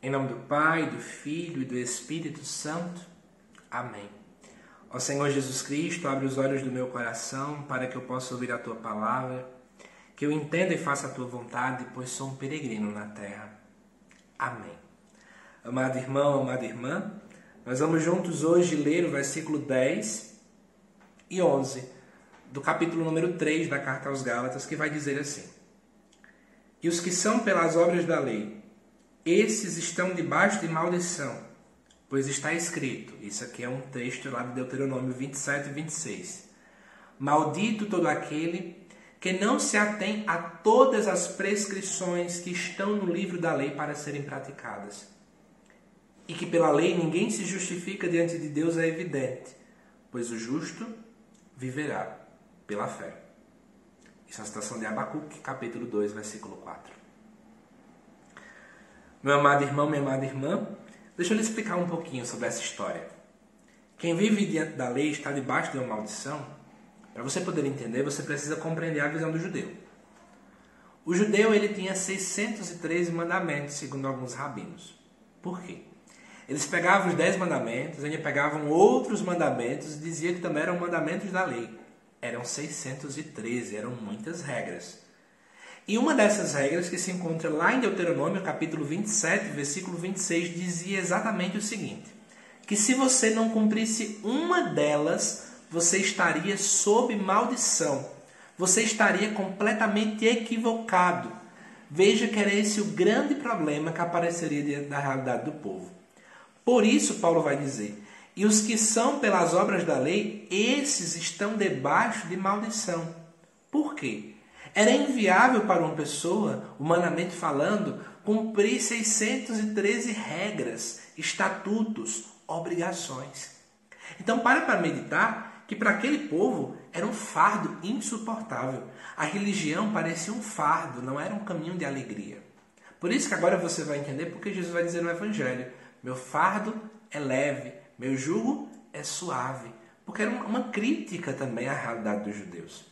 Em nome do Pai, do Filho e do Espírito Santo. Amém. Ó Senhor Jesus Cristo, abre os olhos do meu coração para que eu possa ouvir a Tua palavra, que eu entenda e faça a Tua vontade, pois sou um peregrino na terra. Amém. Amado irmão, amada irmã, nós vamos juntos hoje ler o versículo 10 e 11 do capítulo número 3 da Carta aos Gálatas, que vai dizer assim: E os que são pelas obras da lei, esses estão debaixo de maldição, pois está escrito, isso aqui é um texto lá de Deuteronômio 27 e 26, maldito todo aquele que não se atém a todas as prescrições que estão no livro da lei para serem praticadas. E que pela lei ninguém se justifica diante de Deus é evidente, pois o justo viverá pela fé. Isso é a citação de Abacuque, capítulo 2, versículo 4. Meu amado irmão, minha amada irmã, deixa eu lhe explicar um pouquinho sobre essa história. Quem vive diante da lei está debaixo de uma maldição. Para você poder entender, você precisa compreender a visão do judeu. O judeu ele tinha 613 mandamentos, segundo alguns rabinos. Por quê? Eles pegavam os 10 mandamentos, ainda pegavam outros mandamentos e diziam que também eram mandamentos da lei. Eram 613, eram muitas regras. E uma dessas regras que se encontra lá em Deuteronômio, capítulo 27, versículo 26, dizia exatamente o seguinte: que se você não cumprisse uma delas, você estaria sob maldição. Você estaria completamente equivocado. Veja que era esse o grande problema que apareceria diante da realidade do povo. Por isso, Paulo vai dizer: e os que são pelas obras da lei, esses estão debaixo de maldição. Por quê? Era inviável para uma pessoa, humanamente falando, cumprir 613 regras, estatutos, obrigações. Então, para meditar que para aquele povo era um fardo insuportável. A religião parecia um fardo, não era um caminho de alegria. Por isso que agora você vai entender porque Jesus vai dizer no Evangelho: meu fardo é leve, meu jugo é suave. Porque era uma crítica também à realidade dos judeus.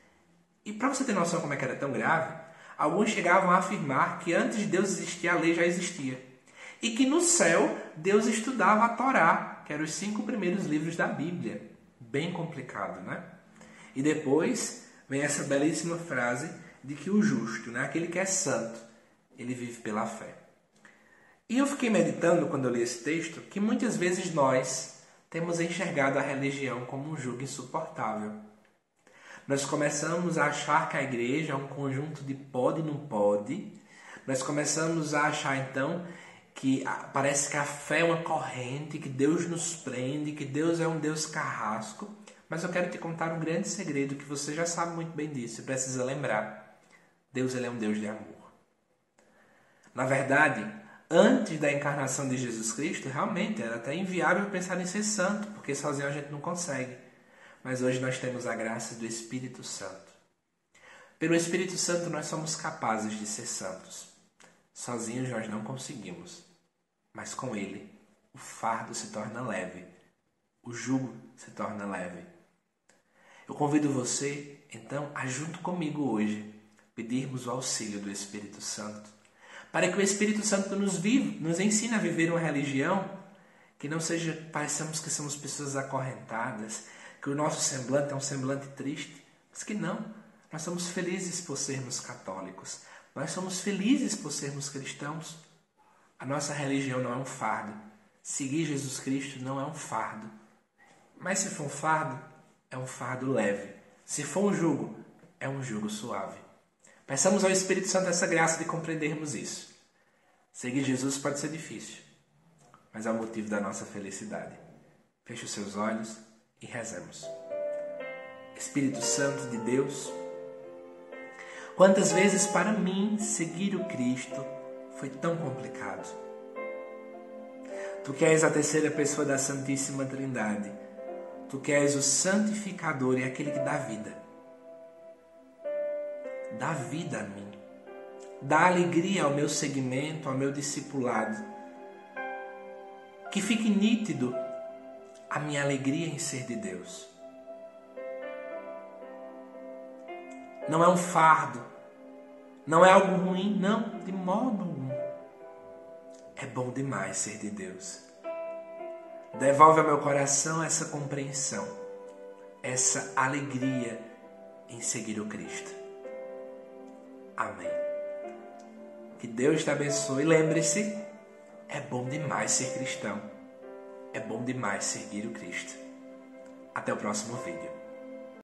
E para você ter noção como é que era tão grave, alguns chegavam a afirmar que antes de Deus existir, a lei já existia. E que no céu, Deus estudava a Torá, que eram os 5 primeiros livros da Bíblia. Bem complicado, né? E depois vem essa belíssima frase de que o justo, né, aquele que é santo, ele vive pela fé. E eu fiquei meditando, quando eu li esse texto, que muitas vezes nós temos enxergado a religião como um jugo insuportável. Nós começamos a achar que a igreja é um conjunto de pode e não pode. Nós começamos a achar, então, que parece que a fé é uma corrente, que Deus nos prende, que Deus é um Deus carrasco. Mas eu quero te contar um grande segredo que você já sabe muito bem disso e precisa lembrar. Deus ele é um Deus de amor. Na verdade, antes da encarnação de Jesus Cristo, realmente era até inviável pensar em ser santo, porque sozinho a gente não consegue. Mas hoje nós temos a graça do Espírito Santo. Pelo Espírito Santo nós somos capazes de ser santos. Sozinhos nós não conseguimos. Mas com Ele, o fardo se torna leve. O jugo se torna leve. Eu convido você, então, a junto comigo hoje, pedirmos o auxílio do Espírito Santo. Para que o Espírito Santo nos ensine a viver uma religião que não seja, pareçamos que somos pessoas acorrentadas, que o nosso semblante é um semblante triste, mas que não. Nós somos felizes por sermos católicos. Nós somos felizes por sermos cristãos. A nossa religião não é um fardo. Seguir Jesus Cristo não é um fardo. Mas se for um fardo, é um fardo leve. Se for um jugo, é um jugo suave. Peçamos ao Espírito Santo essa graça de compreendermos isso. Seguir Jesus pode ser difícil, mas é o motivo da nossa felicidade. Feche os seus olhos e rezemos. Espírito Santo de Deus, quantas vezes para mim seguir o Cristo foi tão complicado. Tu que és a terceira pessoa da Santíssima Trindade, Tu que és o santificador e aquele que dá vida. Dá vida a mim. Dá alegria ao meu seguimento, ao meu discipulado. Que fique nítido a minha alegria em ser de Deus. Não é um fardo, não é algo ruim, não, de modo algum. É bom demais ser de Deus. Devolve ao meu coração essa compreensão, essa alegria em seguir o Cristo. Amém. Que Deus te abençoe. Lembre-se, é bom demais ser cristão. É bom demais seguir o Cristo. Até o próximo vídeo.